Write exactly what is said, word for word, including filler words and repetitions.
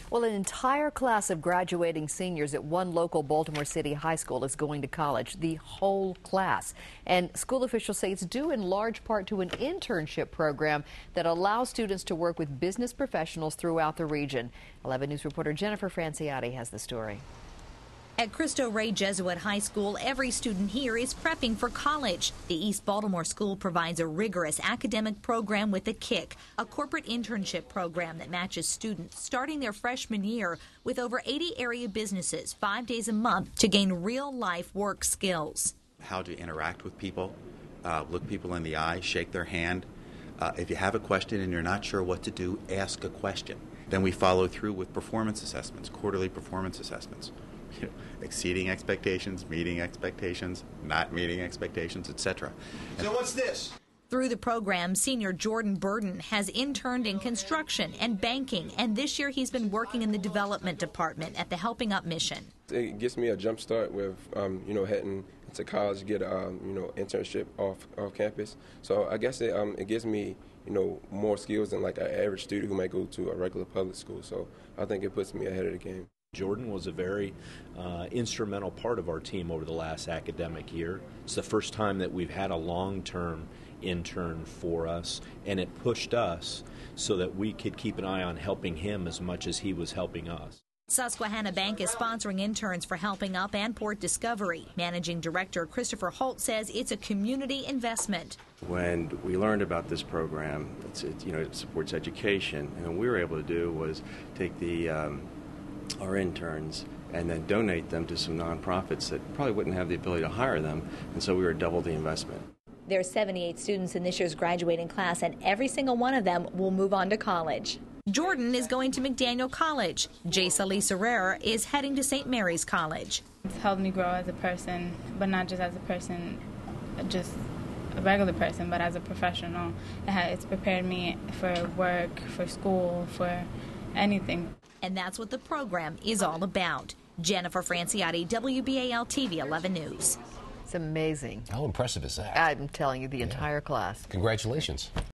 Well, an entire class of graduating seniors at one local Baltimore City high school is going to college, the whole class. And school officials say it's due in large part to an internship program that allows students to work with business professionals throughout the region. eleven News reporter Jennifer Franciotti has the story. At Cristo Jesuit High School, every student here is prepping for college. The East Baltimore school provides a rigorous academic program with a kick, a corporate internship program that matches students starting their freshman year with over eighty area businesses five days a month to gain real-life work skills. How to interact with people, uh, look people in the eye, shake their hand. Uh, if you have a question and you're not sure what to do, ask a question. Then we follow through with performance assessments, quarterly performance assessments. You know, exceeding expectations, meeting expectations, not meeting expectations, et cetera. So what's this? Through the program, senior Jordan Burden has interned in construction and banking, and this year he's been working in the development department at the Helping Up mission. It gives me a jump start with, um, you know, heading to college, get a, um, you know, internship off off campus. So I guess it, um, it gives me, you know, more skills than like an average student who might go to a regular public school. So I think it puts me ahead of the game. Jordan was a very uh, instrumental part of our team over the last academic year. It's the first time that we've had a long-term intern for us, and it pushed us so that we could keep an eye on helping him as much as he was helping us. Susquehanna Bank is sponsoring interns for Helping Up and Port Discovery. Managing Director Christopher Holt says it's a community investment. When we learned about this program, it's, it, you know, it supports education, and what we were able to do was take the um, our interns and then donate them to some nonprofits that probably wouldn't have the ability to hire them, and so we were double the investment. There are seventy-eight students in this year's graduating class, and every single one of them will move on to college. Jordan is going to McDaniel College. Jaysa Lee Serrera is heading to Saint Mary's College. It's helped me grow as a person, but not just as a person, just a regular person, but as a professional. It's prepared me for work, for school, for anything. And that's what the program is all about. Jennifer Franciotti, W B A L T V eleven News. It's amazing. How impressive is that? I'm telling you, the entire yeah. class. Congratulations.